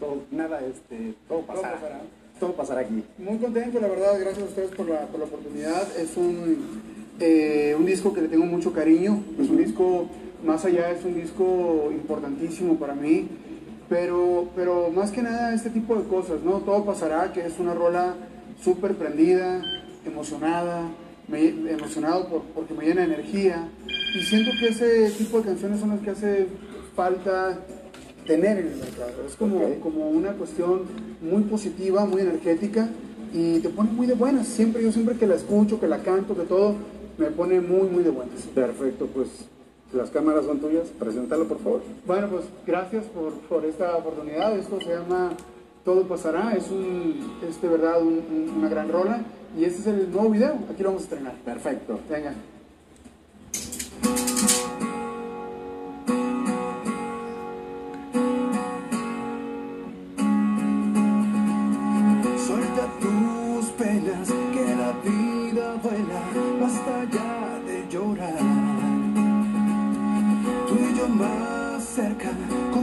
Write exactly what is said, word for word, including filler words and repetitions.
todo, nada, este, todo pasará. Todo pasará. Todo pasará aquí. Muy contento, la verdad, gracias a ustedes por la, por la oportunidad. Es un, eh, un disco que le tengo mucho cariño, es un disco, más allá, es un disco importantísimo para mí, pero, pero más que nada este tipo de cosas, ¿no? Todo pasará, que es una rola súper prendida, emocionada, me, emocionado por, porque me llena de energía, y siento que ese tipo de canciones son las que hace falta tener en el mercado. Es como, okay. como una cuestión muy positiva, muy energética, y te pone muy de buenas. Siempre, yo siempre que la escucho, que la canto, que todo, me pone muy, muy de buenas. Perfecto, pues las cámaras son tuyas, preséntalo por favor. Bueno, pues gracias por, por esta oportunidad. Esto se llama Todo Pasará, es, un, es de verdad un, un, una gran rola, y este es el nuevo video, aquí lo vamos a estrenar. Perfecto. Venga. Suelta tus penas, que la vida vuela, basta ya de llorar. Tú y yo más cerca, con